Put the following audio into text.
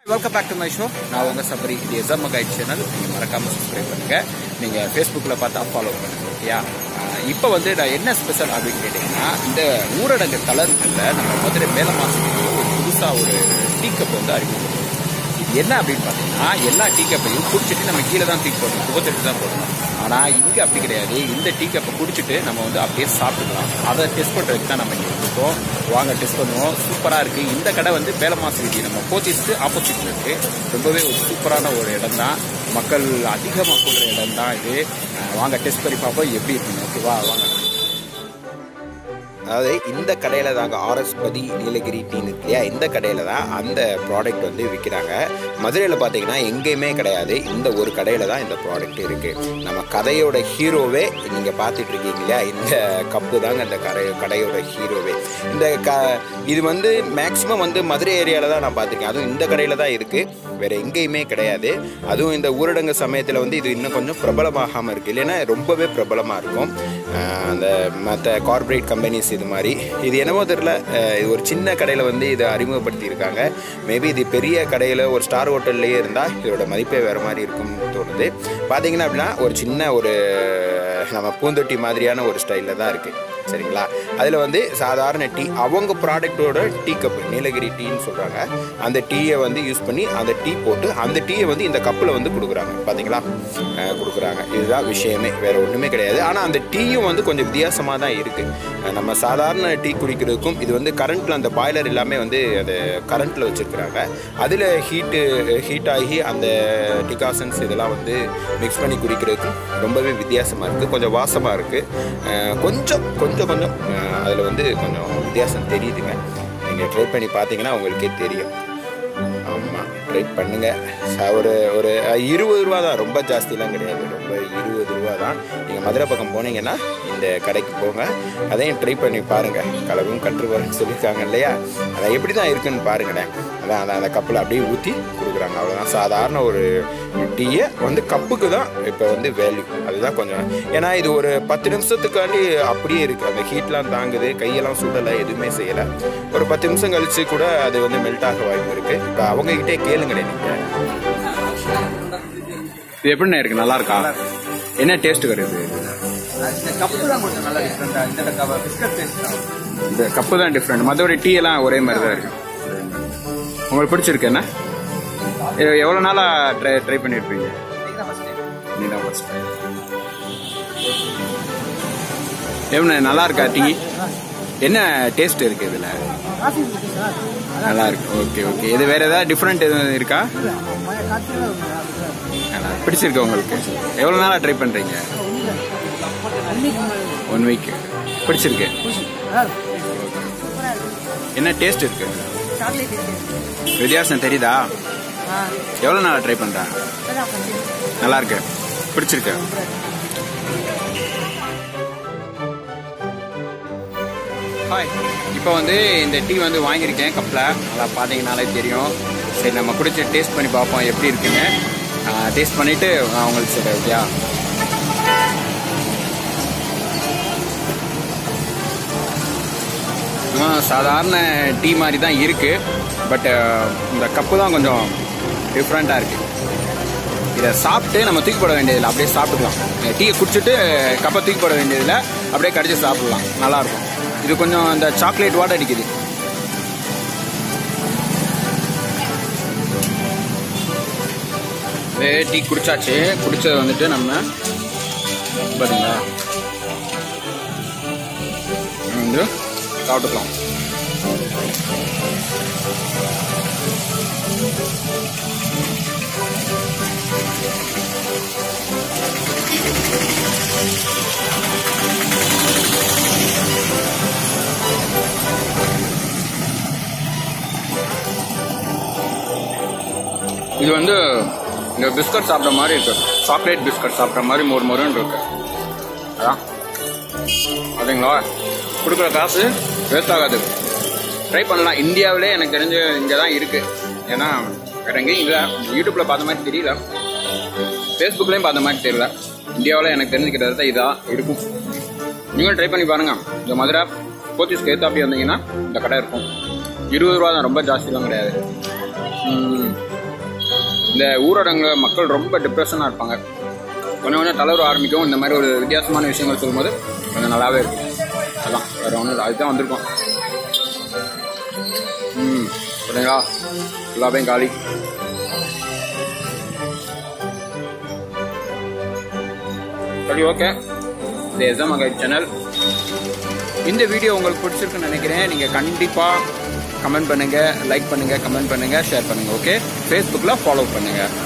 Welcome back to my show. நான் உங்கள் சபரி. இது எஸ்எம் கைட் சேனல். நீங்கள் மறக்காமல் சப்ஸ்கிரைப் பண்ணுங்கள். நீங்கள் ஃபேஸ்புக்கில் பார்த்தா ஃபாலோ பண்ணுங்கள். ஓகேயா? இப்போ வந்து நான் என்ன ஸ்பெஷல் அப்படின்னு கேட்டிங்கன்னா, இந்த ஊரடங்கு தளர்வுகளில் நம்ம மதுரை மேலமாசிக்கு ஒரு புதுசாக ஒரு டீ கப் வந்து அறிமுகம். இது என்ன அப்படின்னு பார்த்தீங்கன்னா, எல்லா டீ கப்பையும் குடிச்சிட்டு நம்ம கீழே தான் தூக்கி போடணும், புகத்தெட்டு தான் போடணும். ஆனால் இங்கே அப்படி கிடையாது. இந்த டீ கப்பை குடிச்சிட்டு நம்ம வந்து அப்படியே சாப்பிட்டுக்கலாம். அதை டெஸ்ட் பண்ணுறதுக்கு தான் நம்ம இங்கே இருக்கோம். வாங்க டெஸ்ட் பண்ணுவோம். சூப்பராக இருக்குது. இந்த கடை வந்து மேலமாசி வீதி நம்ம போத்தீஸ்க்கு ஆப்போசிட்டில் இருக்குது. ரொம்பவே ஒரு சூப்பரான ஒரு இடம் தான். மக்கள் அதிகமாக கூடுற இடம் தான் இது. வாங்க டெஸ்ட் பண்ணி பார்ப்போம் எப்படி இருக்குங்க. ஓகேவா? வாங்க. அதாவது இந்த கடையில் தாங்க ஆர்எஸ்பதி நீலகிரி டீன்னு இருக்கு இல்லையா, இந்த கடையில் தான் அந்த ப்ராடக்ட் வந்து விற்கிறாங்க. மதுரையில் பார்த்தீங்கன்னா எங்கேயுமே கிடையாது. இந்த ஒரு கடையில் தான் இந்த ப்ராடக்ட் இருக்குது. நம்ம கதையோட ஹீரோவே நீங்கள் பார்த்துட்டு இருக்கீங்க இல்லையா, இந்த கப்பு தாங்க இந்த கடையோட ஹீரோவே. இது வந்து மேக்ஸிமம் வந்து மதுரை ஏரியாவில் தான் நான் பார்த்துருக்கேன். அதுவும் இந்த கடையில் தான் இருக்குது, வேறு எங்கேயுமே கிடையாது. அதுவும் இந்த ஊரடங்கு சமயத்தில் வந்து இது இன்னும் கொஞ்சம் பிரபலமாகாமல் இருக்குது. இல்லைன்னா ரொம்பவே பிரபலமாக இருக்கும். அந்த மற்ற கார்பரேட் கம்பெனிஸ் இது மாதிரி இது என்னமோ தெரியல, இது ஒரு சின்ன கடையில் வந்து இதை அறிமுகப்படுத்தியிருக்காங்க. மேபி இது பெரிய கடையில் ஒரு ஸ்டார் ஹோட்டல்லையே இருந்தால் இதோட மதிப்பே வேறு மாதிரி இருக்கும்னு தோணுது. பார்த்தீங்கன்னா அப்படின்னா ஒரு சின்ன ஒரு நம்ம பூந்தொட்டி மாதிரியான ஒரு ஸ்டைலில் தான் இருக்குது. சரிங்களா? அதில் வந்து சாதாரண டீ, அவங்க ப்ராடக்டோட டீ கப்பு நீலகிரி டீன்னு சொல்கிறாங்க. அந்த டீயை வந்து யூஸ் பண்ணி அந்த டீ போட்டு அந்த டீயை வந்து இந்த கப்பில் வந்து கொடுக்குறாங்க. பார்த்தீங்களா? கொடுக்குறாங்க. இதுதான் விஷயமே, வேறு ஒன்றுமே கிடையாது. ஆனால் அந்த டீயும் வந்து கொஞ்சம் வித்தியாசமாக தான் இருக்குது. நம்ம சாதாரண டீ குடிக்கிறதுக்கும் இது வந்து கரண்ட்டில் அந்த பாய்லர் எல்லாமே வந்து அது கரண்ட்டில் வச்சுருக்குறாங்க. அதில் ஹீட் ஆகி அந்த டிகாசன்ஸ் இதெல்லாம் வந்து மிக்ஸ் பண்ணி குடிக்கிறதுக்கும் ரொம்பவே வித்தியாசமாக இருக்குது. கொஞ்சம் வாசமாக இருக்குது. கொஞ்சம் அதில் வந்து கொஞ்சம் வித்தியாசம் தெரியுதுங்க. நீங்கள் ட்ரை பண்ணி பார்த்தீங்கன்னா உங்களுக்கே தெரியும். ஆமாம், ட்ரை பண்ணுங்கள். ஒரு 20 ரூபா தான், ரொம்ப ஜாஸ்திலாம் கிடையாது. ரொம்ப 20 ரூபா தான். நீங்கள் மதுரை பக்கம் போனீங்கன்னா இந்த கடைக்கு போங்க, அதையும் ட்ரை பண்ணி பாருங்கள். கலவும் கற்றுவரன்னு சொல்லியிருக்காங்க இல்லையா, அதை எப்படி தான் இருக்குன்னு பாருங்களேன். அதான் அந்த கப்பில் அப்படியே ஊற்றி கொடுக்குறாங்க. அவ்வளோதான். சாதாரண ஒரு டீயை வந்து கப்புக்கு தான் இப்போ வந்து வேல்யூ. அதுதான் கொஞ்சம், ஏன்னா இது ஒரு 10 நிமிஷத்துக்காண்டி அப்படியே இருக்குது. அந்த ஹீட்லாம் தாங்குது, கையெல்லாம் சுடலை, எதுவுமே செய்யலை. ஒரு 10 நிமிஷம் கழித்து கூட அது வந்து மெல்ட் ஆக வாய்ப்பு இருக்குது. இப்போ அவங்ககிட்டே கேளுங்களேன் நீங்கள். இது எப்படிண்ணே இருக்குது? நல்லா இருக்கா? என்ன டேஸ்ட் வருது? கப்பு தான் கொஞ்சம் நல்லா டிஃப்ரெண்டாக. இந்த பிஸ்கட் டேஸ்ட் தான். இந்த கப்பு தான் டிஃப்ரெண்ட். மற்றபடி டீ எல்லாம் ஒரே மாதிரி தான் இருக்குது. உங்களுக்கு பிடிச்சிருக்கு என்ன? எவ்வளோ நாளாக ட்ரை பண்ணியிருப்பீங்க? நீதான் ஃபர்ஸ்ட் டைம். எப்படி நல்லா இருக்கா டீ? என்ன டேஸ்ட் இருக்குது இதில்? நல்லா இருக்கு. ஓகே. இது வேற ஏதாவது டிஃப்ரெண்ட் எதுவும் இருக்கா? பிடிச்சிருக்கு உங்களுக்கு? எவ்வளோ நாளாக ட்ரை பண்ணுறீங்க? 1 வீக். பிடிச்சிருக்கு. என்ன டேஸ்ட் இருக்கு? வித்தியாசம் தெரியுதா? எவ்வளோ நாளாக ட்ரை பண்ணுறேன்? நல்லா இருக்கு. பிடிச்சிருக்கு. ஹாய். இப்போ வந்து இந்த டீ வந்து வாங்கியிருக்கேன் கப்பில். நல்லா பார்த்தீங்கன்னாலே தெரியும். சரி, நம்ம குடிச்சு டேஸ்ட் பண்ணி பார்ப்போம் எப்படி இருக்குன்னு. டேஸ்ட் பண்ணிவிட்டு நான் உங்களுக்கு சொல்கிறேன். ஓகேயா? சாதாரண டீ மாதிரி தான் இருக்குது. பட் இந்த கப்பு தான் கொஞ்சம் டிஃப்ரெண்ட்டாக இருக்குது. இதை சாப்பிட்டு நம்ம தூக்கி போட வேண்டியதில்லை, அப்படியே சாப்பிட்டுக்கலாம். டீயை குடிச்சிட்டு கப்பை தூக்கி போட வேண்டியதில்லை, அப்படியே கடிச்சு சாப்பிட்லாம். நல்லாயிருக்கும். இது கொஞ்சம் இந்த சாக்லேட் வாட்டர் அடிக்குது. டீ குடிச்சாச்சு. குடிச்சது வந்துட்டு நம்ம பார்த்தீங்களா வந்து சாப்பிட்டுக்கலாம். இது வந்து இந்த பிஸ்கட் சாப்பிட்ற மாதிரி இருக்கு. சாக்லேட் பிஸ்கட் சாப்பிட்ற மாதிரி மொறுன்னு இருக்கு. அதான் அதுங்களா, கொடுக்குற காசு வேஸ்ட் ஆகாது. ட்ரை பண்ணலாம். இந்தியாவிலே எனக்கு தெரிஞ்சு இங்கே தான் இருக்குது. ஏன்னா வேறு எங்கேயும் இல்லை. யூடியூப்பில் பார்த்த மாதிரி தெரியல, ஃபேஸ்புக்லேயும் பார்த்த மாதிரி தெரியல. இந்தியாவில் எனக்கு தெரிஞ்சுக்கிட்டது இதாக இருக்கும். நீங்களும் ட்ரை பண்ணி பாருங்கள். இந்த மதுரை போத்தீஸ்க்கு ஏத்தாப்பி வந்தீங்கன்னா இந்த கடை இருக்கும். 20 ரூபா தான், ரொம்ப ஜாஸ்திலாம் கிடையாது. இந்த ஊரடங்கு மக்கள் ரொம்ப டிப்ரெஷனாக இருப்பாங்க. கொஞ்சம் கொஞ்சம் தளர்வு ஆரம்பிக்கும். இந்த மாதிரி ஒரு வித்தியாசமான விஷயங்கள் சொல்லும்போது கொஞ்சம் நல்லாவே இருக்கும். அதான் வேறு ஒன்றும் இல்லை, அதுதான் வந்திருக்கோம். சரிங்களா, எல்லாமே காலி. சரி, ஓகே. இது எஸ்எம் கைட் சேனல். இந்த வீடியோ உங்களுக்கு பிடிச்சிருக்குன்னு நினைக்கிறேன். நீங்கள் கண்டிப்பாக கமெண்ட் பண்ணுங்கள், லைக் பண்ணுங்கள், கமெண்ட் பண்ணுங்கள், ஷேர் பண்ணுங்கள். ஓகே, ஃபேஸ்புக்கில் ஃபாலோ பண்ணுங்கள்.